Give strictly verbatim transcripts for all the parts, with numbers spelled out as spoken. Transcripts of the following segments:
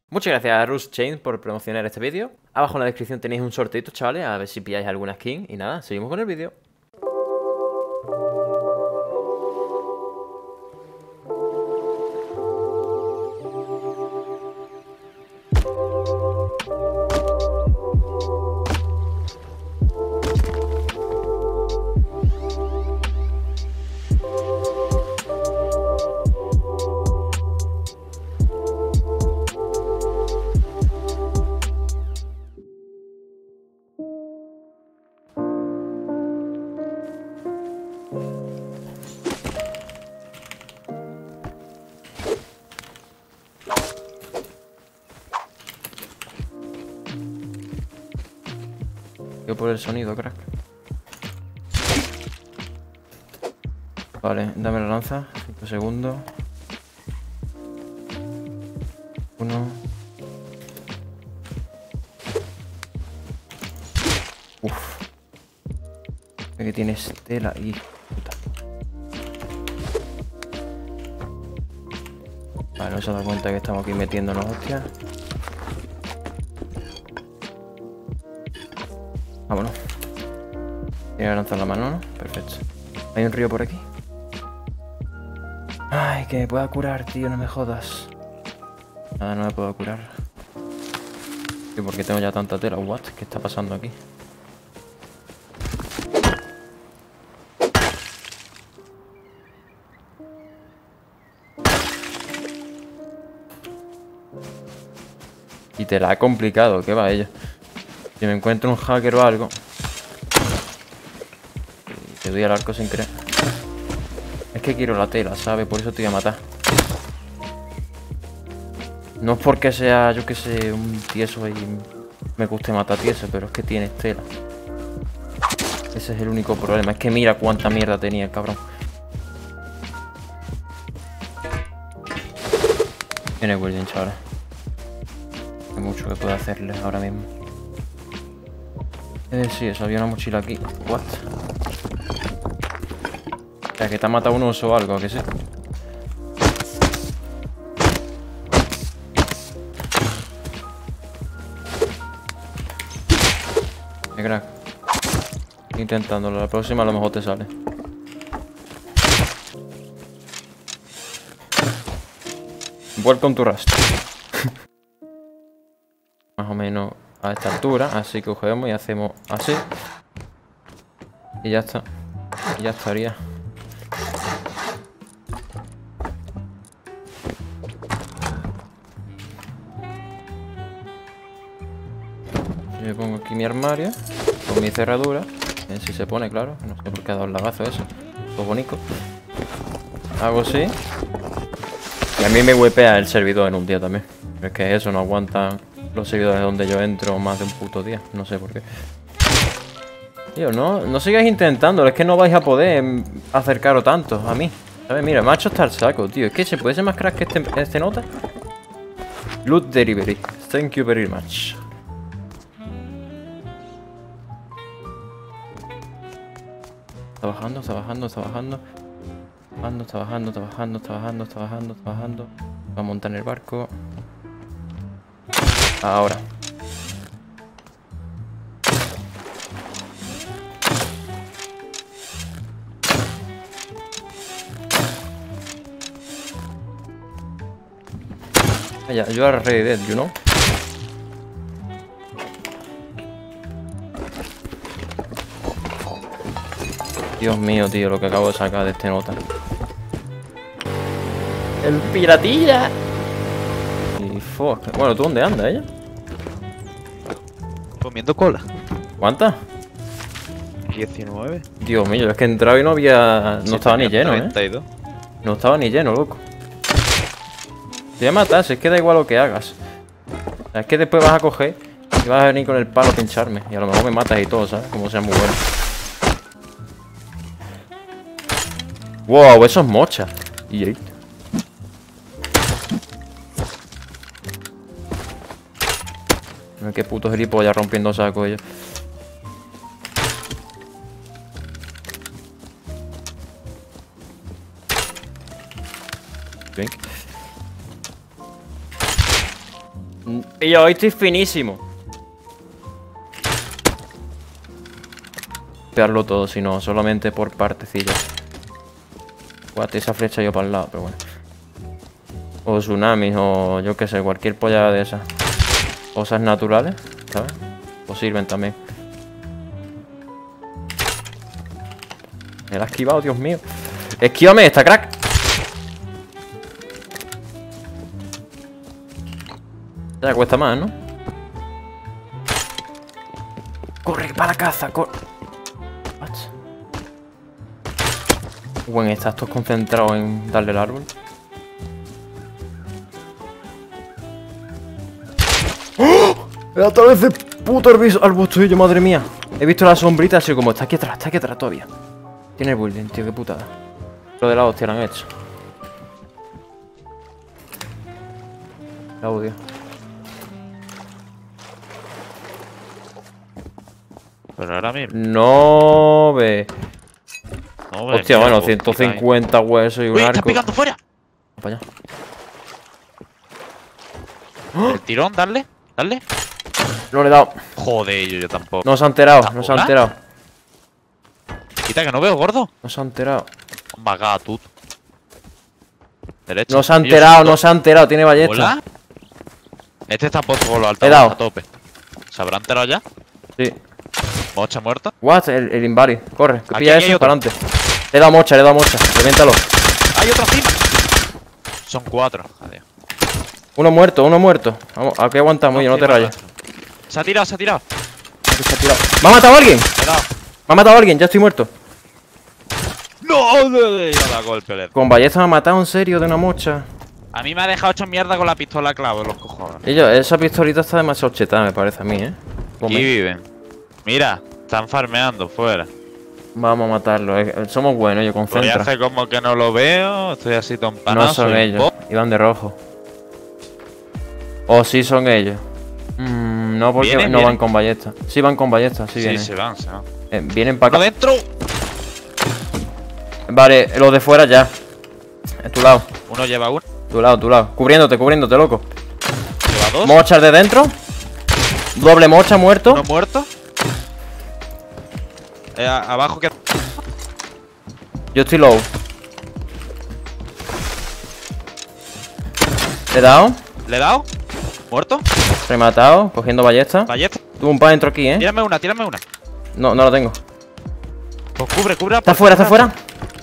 Muchas gracias a Rush Chain por promocionar este vídeo. Abajo en la descripción tenéis un sorteito, chavales, a ver si pilláis alguna skin. Y nada, seguimos con el vídeo. Yo por el sonido, crack. Vale, dame la lanza. cinco segundos. Uno. Uf. Que tienes tela y... puta. Vale, no se ha dado cuenta que estamos aquí metiéndonos hostias. Vámonos. Tiene que lanzar la mano, ¿no? Perfecto. Hay un río por aquí. Ay, que me pueda curar, tío, no me jodas. Nada, no me puedo curar. ¿Y por qué tengo ya tanta tela? What? ¿Qué está pasando aquí? Y te la ha complicado, ¿qué va ella? Si me encuentro un hacker o algo, te doy al arco sin querer. Es que quiero la tela, ¿sabes? Por eso te voy a matar. No es porque sea, yo que sé, un tieso y me guste matar tieso, pero es que tienes tela. Ese es el único problema. Es que mira cuánta mierda tenía el cabrón. Tiene William, chaval. Hay mucho que puedo hacerle ahora mismo. Eh, sí, eso, había una mochila aquí. What? O sea, que te ha matado un oso o algo, que sé. Qué crack. Intentándolo, la próxima a lo mejor te sale. Welcome to Rust. Más o menos a esta altura, así que cogemos y hacemos así. Y ya está. Y ya estaría. Yo me pongo aquí mi armario con mi cerradura. A ver si se pone, claro. No sé por qué ha dado el lagazo eso. Todo bonito. Hago así. Y a mí me wepea el servidor en un día también. Pero es que eso no aguanta los servidores donde yo entro más de un puto día. No sé por qué. Tío, no, no sigáis intentándolo. Es que no vais a poder acercaros tanto a mí. ¿Sabes? Mira, macho está el saco, tío. Es que se puede ser más crack que este, este nota. Loot delivery. Thank you very much. Está bajando, está bajando, está bajando. Bajando, está bajando, está bajando, está bajando, está bajando, está bajando. Va a montar en el barco. Ahora. Vaya, you are already dead, you know. Dios mío, tío, lo que acabo de sacar de este nota. ¡El piratilla! Y fuck. Bueno, ¿tú dónde andas, ella? Comiendo cola. ¿Cuántas? diecinueve. Dios mío, es que he entrado y no había... No Sí, estaba ni tenía lleno, treinta y dos. ¿eh? No estaba ni lleno, loco. Te voy a matar, si es que da igual lo que hagas. O sea, es que después vas a coger y vas a venir con el palo a pincharme. Y a lo mejor me matas y todo, ¿sabes? Como sea muy bueno. Wow, eso es mocha. Y ahí. Mira qué puto gilipollas rompiendo saco ellos. Y yo hoy estoy finísimo. Pearlo todo, si no, solamente por partecillas. Guate, esa flecha yo para el lado, pero bueno. O tsunamis, o yo qué sé, cualquier polla de esas. Cosas naturales, ¿sabes? O sirven también. Me la ha esquivado, Dios mío. Esquívame esta, crack. Ya cuesta más, ¿no? Corre para la caza, corre. Bueno, estás todos concentrados en darle el árbol. ¡Oh! Me da otra vez de puto arbustillo, madre mía. He visto la sombrita así como está aquí atrás, está aquí atrás todavía. Tiene el building, tío, qué putada. Lo de la hostia lo han hecho. La odio. Pero ahora mismo. No ve. No ve. Hostia, mira, bueno, pues, ciento cincuenta huesos y un ¡Uy, arco. está picando fuera! Para allá. El tirón, darle, darle. No le he dado. Joder, yo, yo tampoco. No se ha enterado, no se ha ¿Hola? enterado. Quita que no veo, gordo. No se ha enterado. Vaga, tú. Derecha. No se ha Ellos enterado, son no dos. se ha enterado, tiene ballesta. ¿Hola? Este está puesto por los He altavoces dado. a tope. ¿Se habrá enterado ya? Sí. Mocha muerta. What? El, el invalid. Corre, que Aquí, pilla aquí hay eso otro. para adelante. Le he dado mocha, le he dado mocha. Reviéntalo. ¡Hay otro encima! Son cuatro. Adiós. Uno muerto, uno muerto. Vamos, aquí aguantamos, yo no te encima rayes. nuestro. Se ha tirado, se ha tirado. Aquí se ha tirado. ¿Me ha matado a alguien? Le he dado. Me ha matado a alguien, ya estoy muerto. ¡No! Le he dado golpe, le he dado. Con ballesta me ha matado en serio de una mocha. A mí me ha dejado hecho mierda con la pistola clavo en los cojones. Y yo, esa pistolita está demasiado chetada, me parece a mí, ¿eh? Come. Aquí viven. Mira, están farmeando fuera. Vamos a matarlo. eh, Somos buenos, yo Voy a concentra. hacer como que no lo veo. Estoy así tan empanado. No son soy ellos. bo- Iban de rojo. O sí son ellos. Mm, no, porque Vienen, no van vienen. con ballesta. Sí van con ballesta, sí, Sí, vienen. se van, se van. Eh, vienen para ¡Uno acá. dentro! Vale, los de fuera ya. A tu lado, Uno lleva uno, tu lado, tu lado. Cubriéndote, cubriéndote, loco. lleva dos. Mochas de dentro. Doble mocha, muerto. Uno muerto. Eh, a- abajo que. Yo estoy low. Le he dado. ¿Le he dado? ¿Muerto? Rematado, cogiendo ballesta. Ballesta. Tuvo un pa dentro aquí, eh. Tírame una, tírame una. No, no lo tengo. Pues cubre, cubre. Está fuera, está fuera.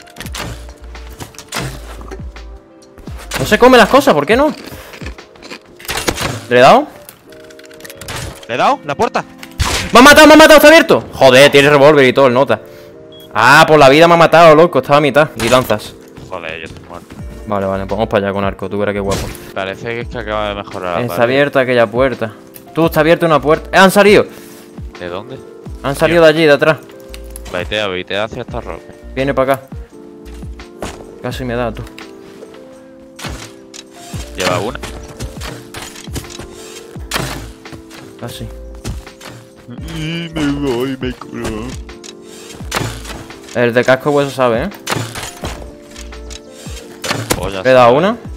No se come las cosas, ¿por qué no? ¿Le he dado? ¿Le he dado? ¿La puerta? ¡Me ha matado, me ha matado! ¡Está abierto! Joder, tiene revólver y todo el nota. Ah, por la vida me ha matado, loco. Estaba a mitad. Y lanzas. Joder, yo estoy muerto. Vale, vale, pues vamos para allá con arco. Tú verás qué guapo. Parece que es que acaba de mejorar la Está pared. abierta aquella puerta. Tú, está abierta una puerta. ¡Eh, han salido! ¿De dónde? Han salido de allí, de atrás. Baitea, baitea hacia esta roca. Viene para acá. Casi me da, tú. Lleva una. Casi. Y me voy, me curo. El de casco hueso sabe, ¿eh? Oh, ya Le he dado sé. una.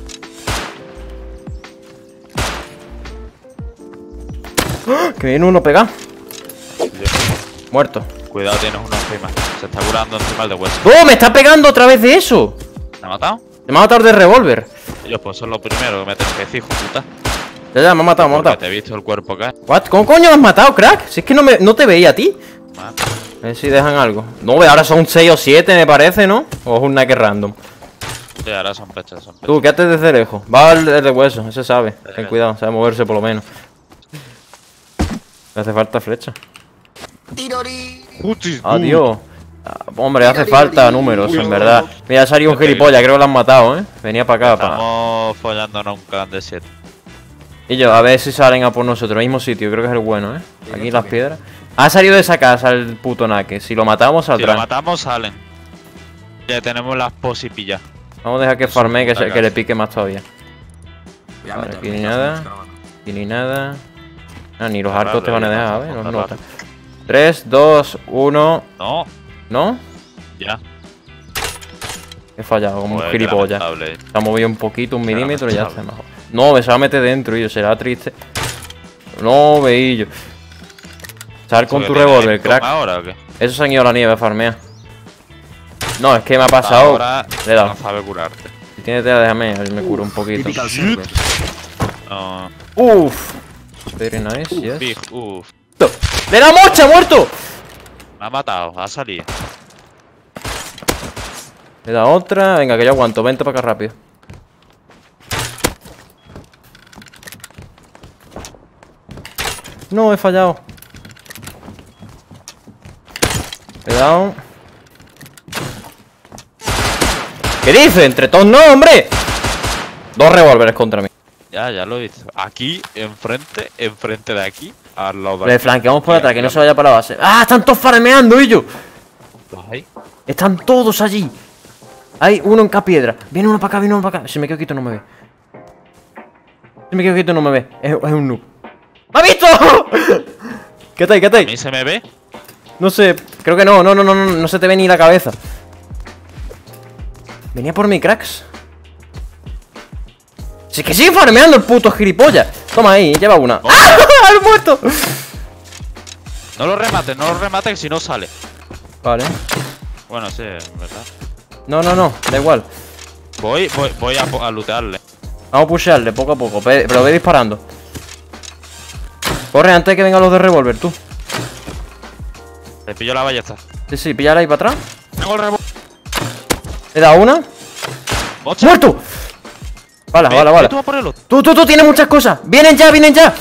¡Ah! Que viene uno pegado. Muerto. Cuidado, tienes uno encima. Se está curando encima el de hueso. ¡Oh! ¡Me está pegando otra vez de eso! ¿Te ha matado? Me ha matado de revólver. Ellos, pues son lo primero que me tengo que decir, hijo puta. Ya, ya, me ha matado, me ha Porque matado. te he visto el cuerpo caer. What? ¿Cómo coño me has matado, crack? Si es que no, me, no te veía a ti. Mata. A ver si dejan algo. No, ve, ahora son seis o siete, me parece, ¿no? O es un naque random. Sí, ahora son pechas, son pechas. Tú, quédate desde lejos. Va el, el de hueso, ese sabe. Ten cuidado, sabe moverse por lo menos. Le hace falta flecha. Putis, Adiós. Ah, hombre, hace falta números, en verdad. Mira, ha salido un gilipollas, creo que lo han matado, ¿eh? Venía para acá, para. Estamos follándonos un clan de siete. Y yo, a ver si salen a por nosotros. Mismo sitio, creo que es el bueno, ¿eh? Aquí las piedras. Ha salido de esa casa el puto naque. Si lo matamos, Si lo saldrá. matamos, salen. Ya tenemos las posipillas. Vamos a dejar que farme, que, se- puta que le casa. pique más todavía. Voy a Vale, meter aquí ni muchas nada. veces, caravana. Aquí ni nada. Ah, ni los Está arcos te raro, van a ya dejar, está, a ver, está los raro. notas. tres, dos, uno. No, ¿No? ya. He fallado, como un Joder, qué gilipollas. lamentable. Se ha movido un poquito, un Qué milímetro y ya está lamentable. mejor. No, me se va a meter dentro, y yo, será triste. No, veillo. Sal con tu revólver, crack. ¿Ahora o qué? Eso se han ido a la nieve a farmear. No, es que me ha pasado. Ahora Le he dado. no sabe curarte. Si tienes tela, déjame, a ver, me curo un poquito. Typical server. No. Uf. Very nice, yes. Big, uff. ¡Le da mocha, muerto! Me ha matado, ha salido. Le da otra. Venga, que yo aguanto. Vente para acá rápido. No, he fallado. Le he dado. ¿Qué dice? Entre todos no, hombre. Dos revólveres contra mí. Ya, ya lo he visto. Aquí, enfrente, enfrente de aquí, al lado de Le aquí. flanqueamos por atrás, que no se vaya para la base. ¡Ah! Están todos farmeando, ellos. Ahí. Están todos allí. Hay uno en cada piedra. Viene uno para acá, viene uno para acá. Si me quedo quieto no me ve. Si me quedo quieto no me ve. Es, es un noob. ¡Me ha visto! ¿Qué tal? ¿Qué ¿A tal? mí se me ve? No sé, creo que no, no, no, no, no, no se te ve ni la cabeza. Venía por mí, cracks. Si es que sigue farmeando el puto gilipollas. Toma ahí, lleva una. Oh. ¡Ah! ¡Al muerto! No lo remates, no lo remates, que si no sale. Vale. Bueno, sí, en verdad. No, no, no, da igual. Voy, voy, voy a, a lootearle. Vamos a pushearle poco a poco, ve- pero ve disparando. Corre antes de que vengan los de revólver, tú. Le pillo la ballesta. Sí, sí, píllala ahí para atrás. Tengo el revólver. Le da una. ¡Mocha! ¡Muerto! Vale, Ve, vale, ve vale. tú a por el otro. Tú, tú, tú, tienes muchas cosas. ¡Vienen ya, vienen ya!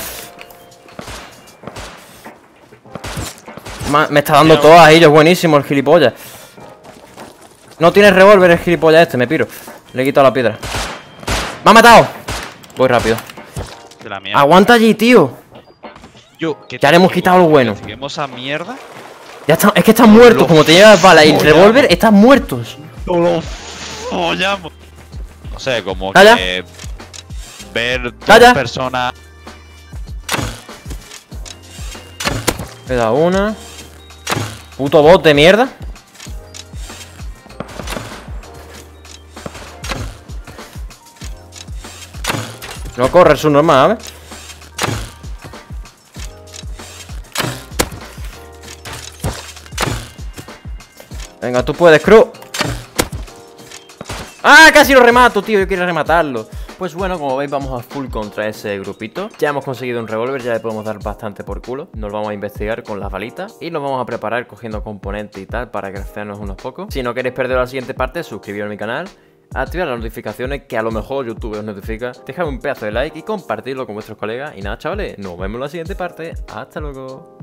Ma- me está dando Mira. todas ellos, buenísimo el gilipollas. No tiene revólver el gilipollas este, me piro. Le he quitado la piedra. ¡Me ha matado! Voy rápido. De la mierda. Aguanta allí, tío. Yo, ¿qué Ya te le hemos digo? quitado lo bueno. Seguimos a mierda. Ya está, es que están muertos. Lo Como te llevas balas y el follamos. revólver, están muertos. No lo follamos. No sé, como Calla. que ver dos Calla. personas. Le da una. Puto bot de mierda. No corre su normal, ¿sabes? Venga, tú puedes, Cruz. ¡Ah! Casi lo remato, tío. Yo quiero rematarlo. Pues bueno, como veis, vamos a full contra ese grupito. Ya hemos conseguido un revólver, ya le podemos dar bastante por culo. Nos vamos a investigar con las balitas y nos vamos a preparar cogiendo componentes y tal para craftearnos unos pocos. Si no queréis perder la siguiente parte, suscribiros a mi canal, activar las notificaciones, que a lo mejor YouTube os notifica. Dejadme un pedazo de like y compartirlo con vuestros colegas. Y nada, chavales, nos vemos en la siguiente parte. Hasta luego.